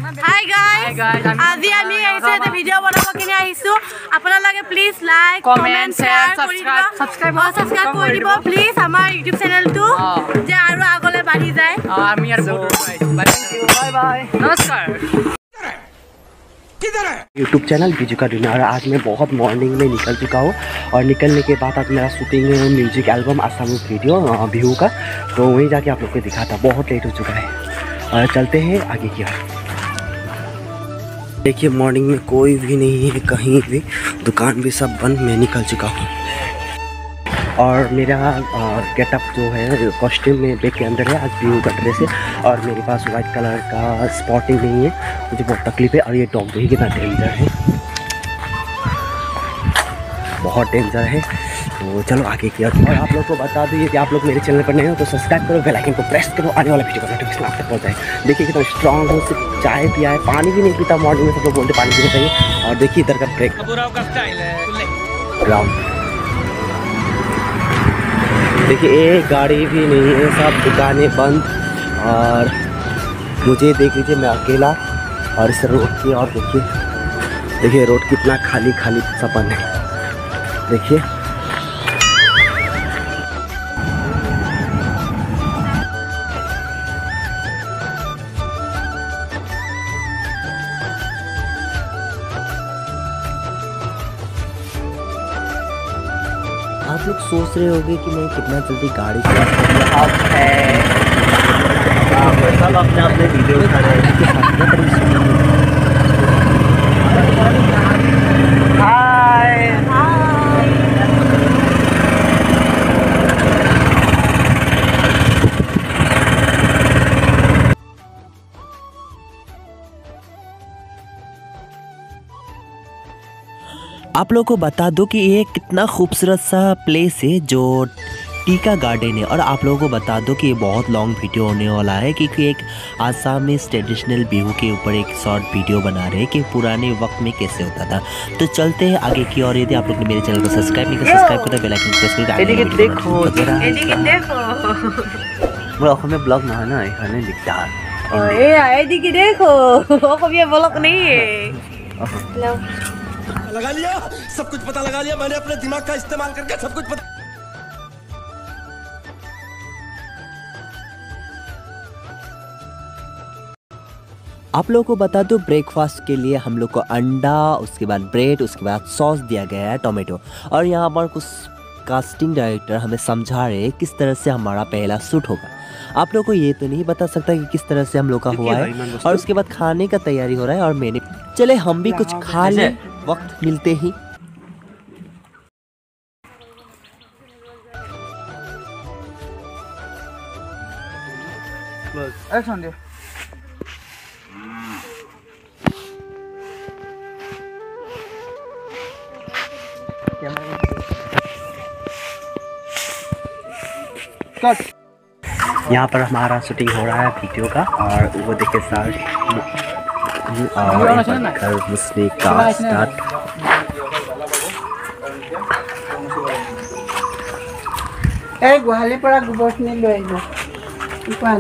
Hi guys, আজি আমি আহিছো এটা ভিডিও বনাব কিনে আহিছো আপোনালোকে please like comment share subscribe কৰি দিব প্লিজ আমাৰ ইউটিউব চেনেলটো যে আৰু আগলৈ বাঢ়ি যায় আমি আৰু বাই বাই নমস্कार यूट्यूब चैनल बीजू का डिनर। आज मैं बहुत मॉर्निंग में निकल चुका हूँ और निकलने के बाद आज मेरा shooting music album Assamese video Bihu का, तो वहीं जाके आप लोग को दिखाता। बहुत लेट हो चुका है और चलते हैं आगे की ओर। देखिए मॉर्निंग में कोई भी नहीं है, कहीं भी दुकान भी सब बंद। मैं निकल चुका हूँ और मेरा गेटअप जो है कॉस्ट्यूम में बैग के अंदर है। आज बिहू का ड्रेस है और मेरे पास वाइट कलर का स्पॉटिंग नहीं है, मुझे बहुत तकलीफ है। और ये डॉग भी कितना डेंजर है, बहुत डेंजर है। तो चलो आगे की ओर। और आप लोग को बता दूँ कि आप लोग मेरे चैनल पर नए हो तो सब्सक्राइब करो, बेल आइकन को प्रेस करो, आने वाला वीडियो का नोटिफिकेशन आप तक पहुँच जाए। देखिए कितना स्ट्रॉन्ग हो, सिर्फ चाय पिया है, पानी भी नहीं पीता। मॉर्निंग में सब लोग बोलते पानी पीना चाहिए। और देखिए इधर का ब्रेक ग्राउंड, देखिए एक गाड़ी भी नहीं है, सब दुकानें बंद। और मुझे देख लीजिए मैं अकेला और इस रोड की। और देखिए रोड कितना खाली खाली सा बंद है। देखिए आप लोग सोच रहे होंगे कि मैं कितना जल्दी गाड़ी चला सब अपने अपने वीडियो उठा रहे हैं। आप लोगों को बता दो कि ये कितना खूबसूरत सा प्लेस है जो टीका गार्डन है। और आप लोगों को बता दो कि ये बहुत लॉन्ग वीडियो होने वाला है क्योंकि एक आसामीज ट्रेडिशनल बिहू के ऊपर एक शॉर्ट वीडियो बना रहे हैं कि पुराने वक्त में कैसे होता था। तो चलते हैं आगे की ओर। यदि आप लोग ने मेरे चैनल को सब्सक्राइब नहीं किया सब्सक्राइब करो, बेल आइकन प्रेस करो। मैं অসমীয়া ব্লগ নহয় না, এখানে দিগদার। ए एदिকে देखो অসমীয়া ব্লগ नहीं है। लगा लिया, सब कुछ पता लगा लिया मैंने अपने दिमाग का इस्तेमाल करके सब कुछ पता। आप लोगों को बता दो ब्रेकफास्ट के लिए हम लोग को अंडा, उसके बाद ब्रेड, उसके बाद सॉस दिया गया है टोमेटो। और यहाँ पर कुछ कास्टिंग डायरेक्टर हमें समझा रहे हैं किस तरह से हमारा पहला शूट होगा। आप लोग को ये तो नहीं बता सकता कि किस तरह से हम लोग का हुआ है। और उसके बाद खाने का तैयारी हो रहा है और मैंने चले हम भी कुछ खा लें वक्त मिलते ही। यहाँ पर हमारा शूटिंग हो रहा है वीडियो का और वो देखे साथ और मुस्लिम का स्टार्ट। गुहाली पर गोबरखिनि লৈ আহিব ইপান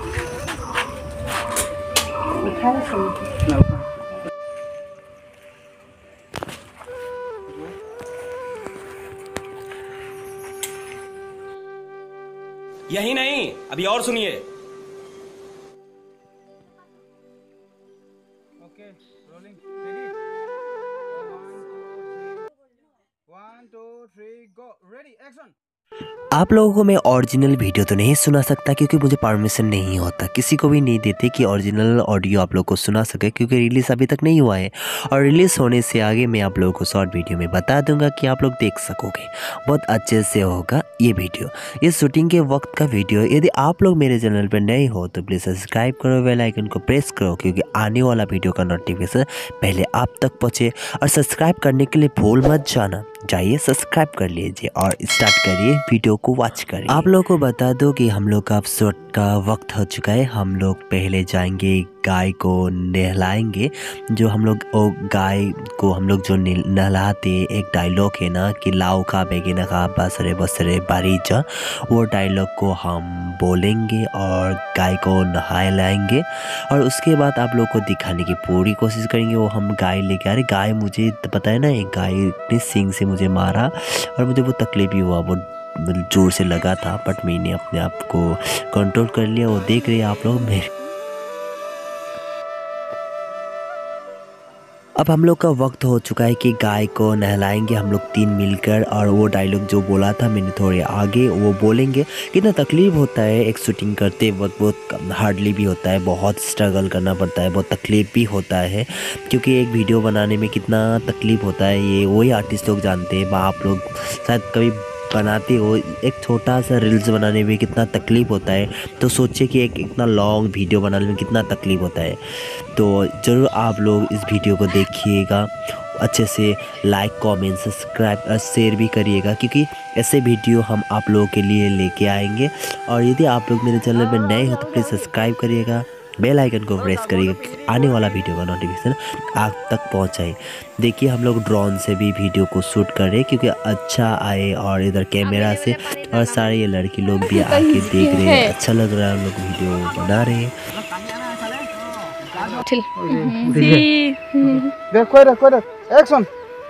यही नहीं अभी और सुनिए। Okay rolling ready 1 2 3 go ready action. आप लोगों को मैं ओरिजिनल वीडियो तो नहीं सुना सकता क्योंकि मुझे परमिशन नहीं होता, किसी को भी नहीं देते कि ओरिजिनल ऑडियो आप लोग को सुना सके क्योंकि रिलीज़ अभी तक नहीं हुआ है। और रिलीज़ होने से आगे मैं आप लोगों को शॉर्ट वीडियो में बता दूंगा कि आप लोग देख सकोगे। बहुत अच्छे से होगा ये वीडियो, ये शूटिंग के वक्त का वीडियो। यदि आप लोग मेरे चैनल पर नए हो तो प्लीज़ सब्सक्राइब करो, बेल आइकन को प्रेस करो क्योंकि आने वाला वीडियो का नोटिफिकेशन पहले आप तक पहुँचे। और सब्सक्राइब करने के लिए भूल मत जाना, जाइए सब्सक्राइब कर लीजिए और स्टार्ट करिए वीडियो को वॉच करिए। आप लोगों को बता दो कि हम लोग का अब शूट का वक्त हो चुका है। हम लोग पहले जाएंगे गाय को नहलाएंगे। जो हम लोग वो गाय को हम लोग जो नहलाते, एक डायलॉग है ना कि लाओ खा बेगिना खा बसरे बसरे बारी जा, वो डायलॉग को हम बोलेंगे और गाय को नहाए लाएंगे। और उसके बाद आप लोग को दिखाने की पूरी कोशिश करेंगे। वो हम गाय लेके आ रहे, गाय मुझे पता है ना, एक गाय ने सींग से मुझे मारा और मुझे वो तकलीफ भी हुआ, वो जोर से लगा था, बट मैंने अपने आप को कंट्रोल कर लिया। वो देख रहे हैं आप लोग मेरे। अब हम लोग का वक्त हो चुका है कि गाय को नहलाएंगे हम लोग 3 मिलकर। और वो डायलॉग जो बोला था मैंने थोड़े आगे वो बोलेंगे। कितना तकलीफ़ होता है एक शूटिंग करते वक्त, बहुत हार्डली भी होता है, बहुत स्ट्रगल करना पड़ता है, बहुत तकलीफ़ भी होता है, क्योंकि एक वीडियो बनाने में कितना तकलीफ़ होता है ये वही आर्टिस्ट लोग जानते हैं। आप लोग शायद कभी बनाते हो, एक छोटा सा रील्स बनाने में कितना तकलीफ़ होता है, तो सोचिए कि एक इतना लॉन्ग वीडियो बनाने में कितना तकलीफ़ होता है। तो ज़रूर आप लोग इस वीडियो को देखिएगा, अच्छे से लाइक कमेंट सब्सक्राइब और शेयर भी करिएगा, क्योंकि ऐसे वीडियो हम आप लोगों के लिए लेके आएंगे। और यदि आप लोग मेरे चैनल पर नए हो तो प्लीज़ सब्सक्राइब करिएगा, बेल आइकन को प्रेस करिएगा, आने वाला वीडियो का नोटिफिकेशन आप तक पहुंचाए। देखिए हम लोग ड्रोन से भी वीडियो को शूट कर रहे हैं क्योंकि अच्छा आए, और इधर कैमरा से और सारे ये लड़की लोग भी आके देख रहे हैं, अच्छा लग रहा है, हम लोग वीडियो बना रहे हैं। एक्शन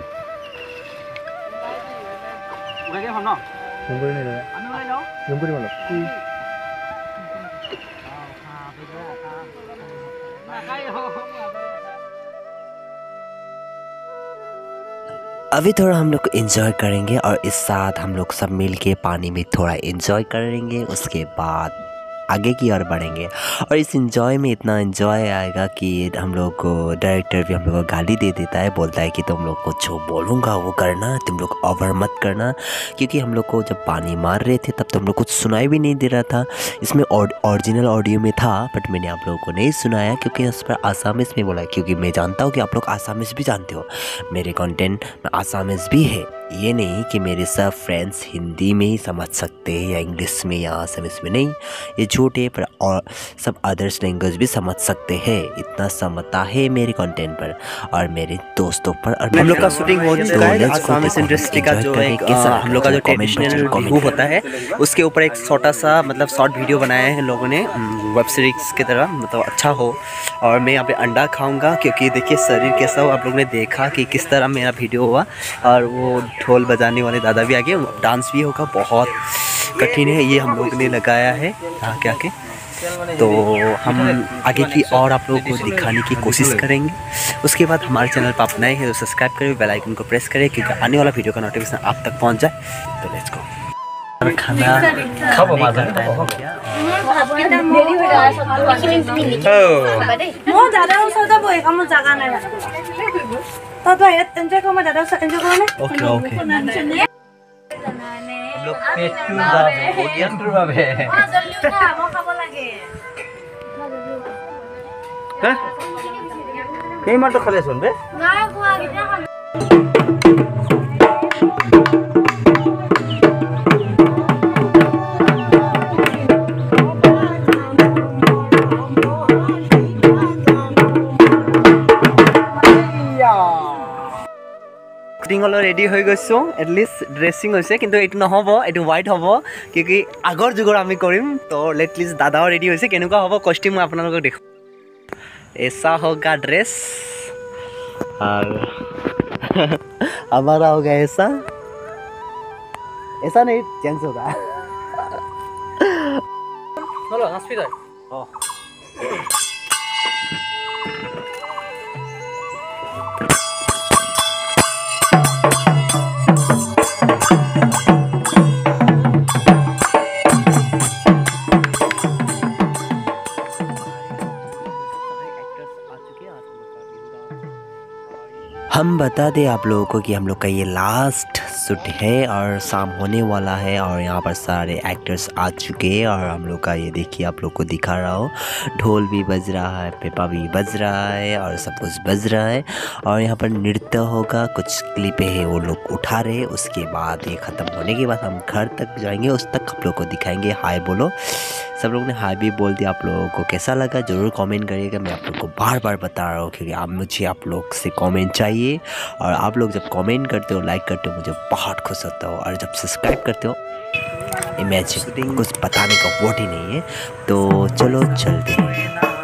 अभी थोड़ा हम लोग एंजॉय करेंगे और इस साथ हम लोग सब मिल के पानी में थोड़ा एंजॉय करेंगे। उसके बाद आगे की ओर बढ़ेंगे और इस एंजॉय में इतना एंजॉय आएगा कि हम लोग को डायरेक्टर भी हम लोग को गाली दे देता है, बोलता है कि तुम लोग को जो बोलूँगा वो करना, तुम लोग ओवर मत करना। क्योंकि हम लोग को जब पानी मार रहे थे तब तो हम लोग कुछ सुनाई भी नहीं दे रहा था। इसमें ओरिजिनल ऑडियो में था बट मैंने आप लोगों को नहीं सुनाया क्योंकि उस पर आसामीज़ में बोला, क्योंकि मैं जानता हूँ कि आप लोग आसामीज़ भी जानते हो। मेरे कंटेंट में आसामीज़ भी है, ये नहीं कि मेरे सब फ्रेंड्स हिंदी में ही समझ सकते हैं या इंग्लिश में या आसामीज़ में, नहीं, ये झूठ है। पर और सब अदर्स लैंग्वेज भी समझ सकते हैं, इतना समझता है मेरे कंटेंट पर और मेरे दोस्तों पर। और हम लोग का शूटिंग हो चुका है। आसामीज़ इंडस्ट्री का जो एक हम लोग का जो ट्रेडिशनल व्यू होता है उसके ऊपर एक छोटा सा मतलब शॉर्ट वीडियो बनाया है लोगों ने, वेब सीरीज़ की तरह, मतलब अच्छा हो। और मैं यहाँ पे अंडा खाऊंगा क्योंकि देखिए शरीर कैसा हो, आप लोगों ने देखा कि किस तरह मेरा वीडियो हुआ। और वो ढोल बजाने वाले दादा भी आ गए, डांस भी होगा, बहुत कठिन है, ये हम लोग ने लगाया है आके आके। तो हम आगे की और आप लोगों को दिखाने की कोशिश करेंगे। उसके बाद हमारे चैनल पर आप नए हैं तो सब्सक्राइब करें, बेल आइकन को प्रेस करें क्योंकि आने वाला वीडियो का नोटिफिकेशन आप तक पहुंच जाए। तो लेट्स गो। खाना खाओ मजा आता है क्या? मैं दादा उस साथ बोले काम जगह नहीं तो एंजॉय करो, मैं दादा उस एंजॉय करो ना। ओके ओके लोग पेट क्यों जावे ओडियन टूर भावे हां जल्दी खा, मैं खाबो लागे। हैं केही मात्र खाले छन् बे ना खुआ कितना खा। रेडी हो गई एटलिस्ट ड्रेसिंग किन्तु एटु नहब, एटु व्हाइट हम क्योंकि आगर जुगर आम करिम। तो एटलिस्ट दादाओ रेडी केनेकुवा हम कस्ट्यूम मैं आपनालोকক देखो। ऐसा होगा ड्रेस और हमारा होगा ऐसा, ऐसा नहीं चेंज होगा। चलो हॉस्पिटल हम बता दें आप लोगों को कि हम लोग का ये लास्ट शूट है और शाम होने वाला है और यहाँ पर सारे एक्टर्स आ चुके हैं। और हम लोग का ये देखिए आप लोग को दिखा रहा हो, ढोल भी बज रहा है, पेपा भी बज रहा है और सब कुछ बज रहा है। और यहाँ पर नृत्य होगा, कुछ क्लिप है वो लोग उठा रहे हैं। उसके बाद ये ख़त्म होने के बाद हम घर तक जाएंगे, उस तक आप लोग को दिखाएंगे। हाय बोलो सब लोग ने हाई भी बोल दिया। आप लोगों को कैसा लगा ज़रूर कमेंट करिएगा। मैं आप लोग को बार बार बता रहा हूँ क्योंकि मुझे आप लोग से कमेंट चाहिए, और आप लोग जब कमेंट करते हो, लाइक करते हो, मुझे बहुत खुश होता हो, और जब सब्सक्राइब करते हो, इमेजिन कुछ बताने का वर्ड ही नहीं है। तो चलो चलते हैं।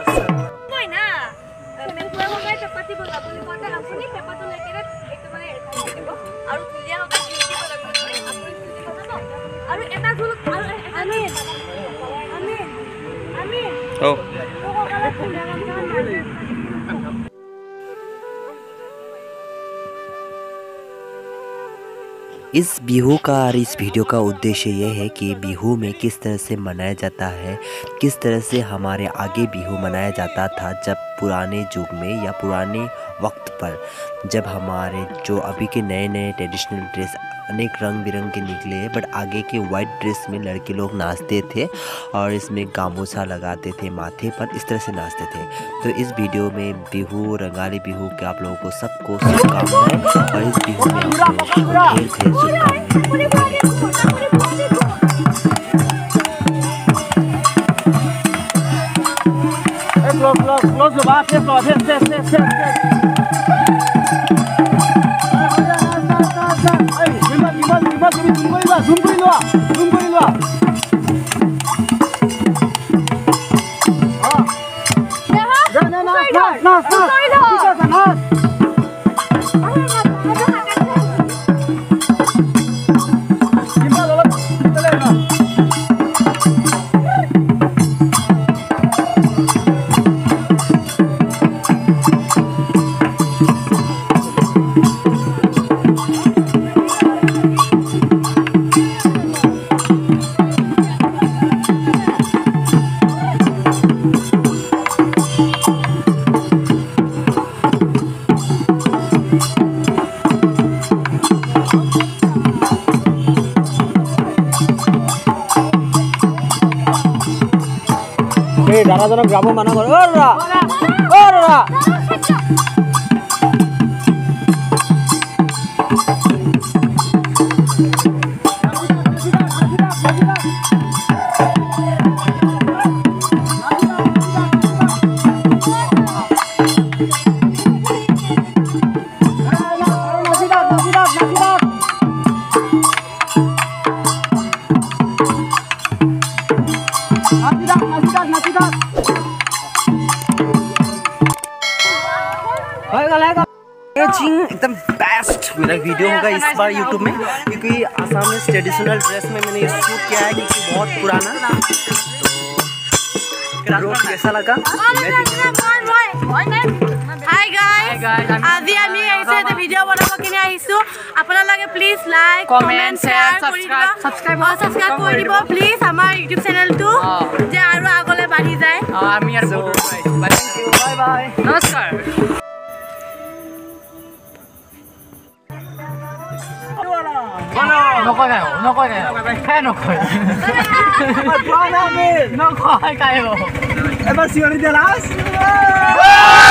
इस बिहू का और इस वीडियो का उद्देश्य ये है कि बिहू में किस तरह से मनाया जाता है, किस तरह से हमारे आगे बिहू मनाया जाता था जब पुराने युग में या पुराने वक्त पर, जब हमारे जो अभी के नए नए ट्रेडिशनल ड्रेस अनेक रंग बिरंग के निकले हैं, बट आगे के वाइट ड्रेस में लड़के लोग नाचते थे और इसमें गामोछा लगाते थे माथे पर, इस तरह से नाचते थे। तो इस वीडियो में बिहू, रंगाली बिहू के आप लोगों को सबको शुभकामनाएं, और इस बिहू में आप लोगों को ढेर शुभकामनाएं। দাদাজনক যাব মানা কৰে। অ ৰা অ ৰা एकदम बेस्ट मेरा वीडियो होगा इस बार यूट्यूब में, क्योंकि आसाम में ट्रेडिशनल ड्रेस में मैंने शूट किया है, क्योंकि बहुत पुराना। तो कैसा लगा? हाय गाइस, আজি আমি আহিছো এটা ভিডিও বনাব কিনে আহিছো। আপোনালোকে please like, comment, share, subscribe কৰি দিব প্লিজ আমাৰ ইউটিউব চেনেলটো, যে আৰু আগলৈ বাঢ়ি যায়। আমি আৰু বাই বাই, নমস্কাৰ। নকয় এবাৰ চিঞৰি দিয়া লাষ্ট।